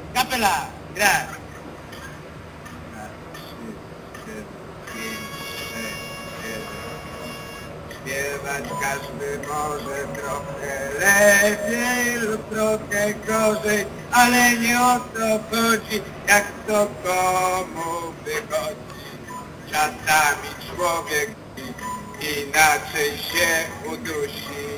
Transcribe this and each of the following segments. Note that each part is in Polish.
Kapela, gra. Śpiewać każdy może trochę lepiej lub trochę gorzej, ale nie o to chodzi, jak to komu wychodzi. Czasami człowiek inaczej się udusi.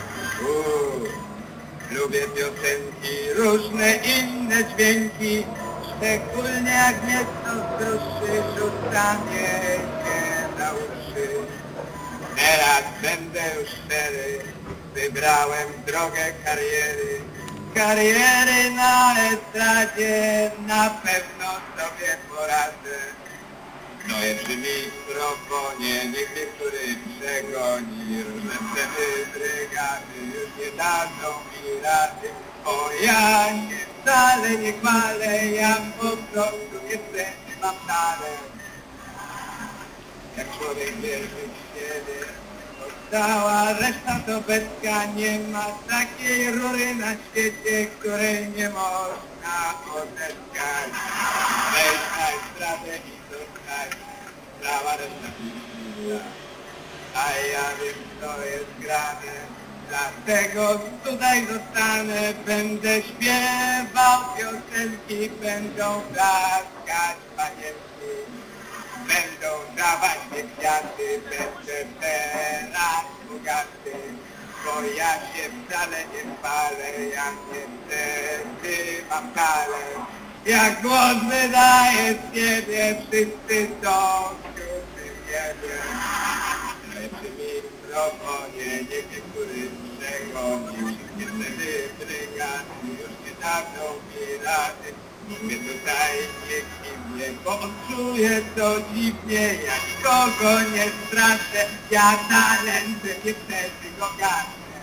Lubię piosenki, różne inne dźwięki, szczególnie jak mnie to wzruszy, rzuca mnie się na uszy. Teraz będę już szczery, wybrałem drogę kariery. Kariery na estradzie, na pewno sobie poradzę. Stoję przy mikrofonie, niech niektóry przegoni. Różne wtedy brygady już nie dadzą mi rady. Bo ja się wcale nie chwalę, ja po prostu niestety mam talent. Jak człowiek wierzy w siebie, to cała reszta to beczka. Nie ma takiej rury na świecie, której nie można odeskać. Wejść na estradę i dostać, cała reszta pizza. A ja wiem, co jest grane, dlatego tutaj zostanę. Będę śpiewał piosenki, będą klaskać panienki. Będą dawać mnie kwiaty, będę teraz bogaty. Bo ja się wcale nie chwalę, ja niestety mam talent. Jak głos wydaję z siebie, wszyscy są wśród niebie. Przy mikrofonie, niech niektóry przegoni. Wszystkie wtedy brygady już nie dadzą mi rady. Mówię tutaj nie kiwnie, bo czuję to dziwnie. Ja nikogo nie straszę, ja talentem niestety go gaszę.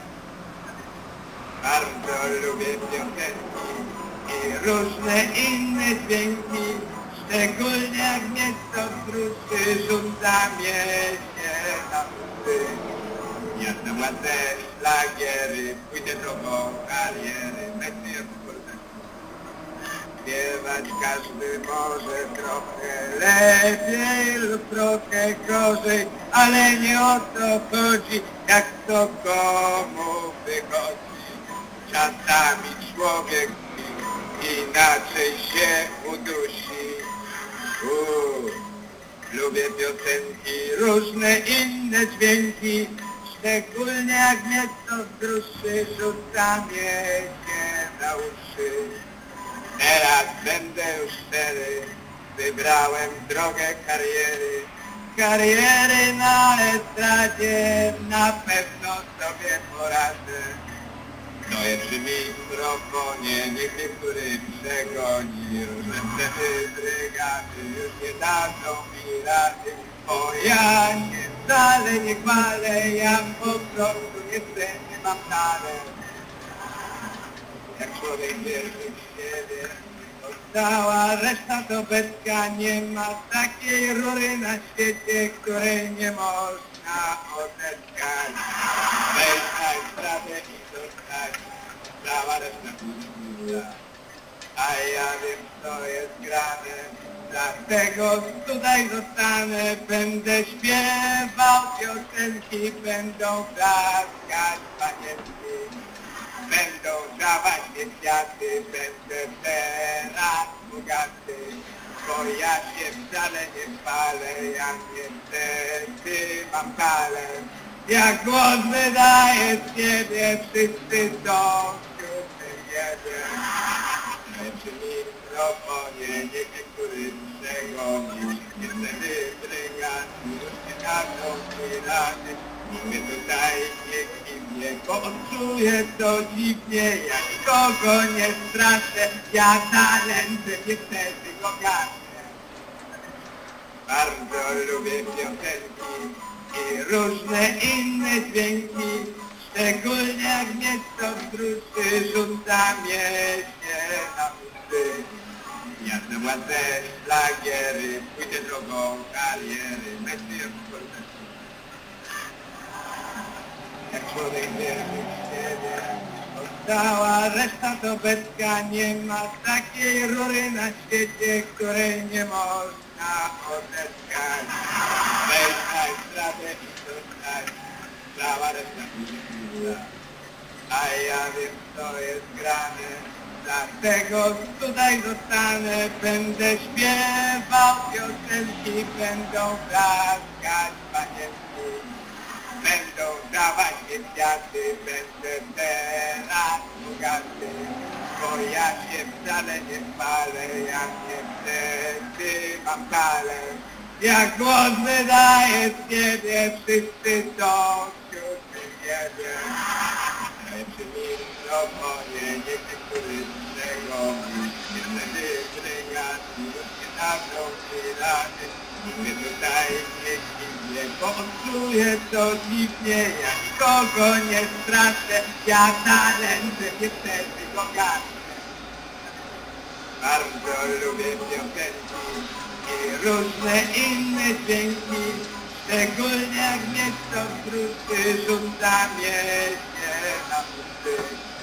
Bardzo lubię piosenki i różne inne dźwięki, szczególnie jak mnie to wzruszy, rzuca mnie się na uszy. Ja załatę szlagiery, pójdę drogą kariery, będzie śpiewać każdy może trochę lepiej lub trochę gorzej, ale nie o to chodzi, jak to komu wychodzi. Czasami człowiek inaczej się udusi. Lubię piosenki, różne inne dźwięki, szczególnie jak mnie to wzruszy, rzuca mnie się na uszy. Teraz będę już szczery, wybrałem drogę kariery. Kariery na estradzie, na pewno sobie poradzę. Stoję przy mikrofonie, niech niektóry przegoni. Różne wtedy brygady już nie dadzą mi rady. Bo ja się wcale nie chwalę, ja po prostu niestety mam talent. Jak człowiek wierzy w siebie, to cała reszta to beczka. Nie ma takiej rury na świecie, której nie można odeskać. Wejść na estradę i dostać, cała reszta pizza. A ja wiem, co jest grane, dlatego tutaj zostanę. Będę śpiewał piosenki, będą klaskać panienki. Będą dawać mnie kwiaty, będę teraz bogaty. Bo ja się wcale nie chwalę, ja niestety mam talent. Jak głos wydaję z siebie, wszyscy są wśród niebie. Przy mikrofonie, niech niektóry przegoni. Wszystkie wtedy brygady już nie dadzą mi rady. Mówię tutaj nie kiwnie, bo czuję to dziwnie. Ja nikogo nie straszę, ja talentem niestety go gaszę. Bardzo lubię piosenki i różne inne dźwięki, szczególnie jak mnie to wzruszy, rzuca mnie się na uszy. Ja załatę szlagiery, pójdę drogą kariery, będzie jak człowiek wierzy w siebie, to Cała reszta to beczka, nie ma takiej rury na świecie, której nie można odeskać. Weź na stradę i dostać, cała reszta to a ja wiem co jest grane, dlatego tutaj zostanę, będę śpiewał piosenki, będą klaskać panienki, będą dawać mi kwiaty, będę teraz bogaty, bo ja się wcale nie chwalę, ja nie wtedy mam galę, jak głos wydaję z siebie, wszyscy są wśród niebie. Przy mikrofonie nie niektóry z tego, niestety brygad już nie dawną rady. Mówię tutaj nie dziwnie, bo czuję to dziwnie, ja nikogo nie straszę, ja talentem niestety bogaty. Bardzo lubię piosenki i różne inne dźwięki, szczególnie jak mnie to wzruszy, rzuca mnie się na pusty.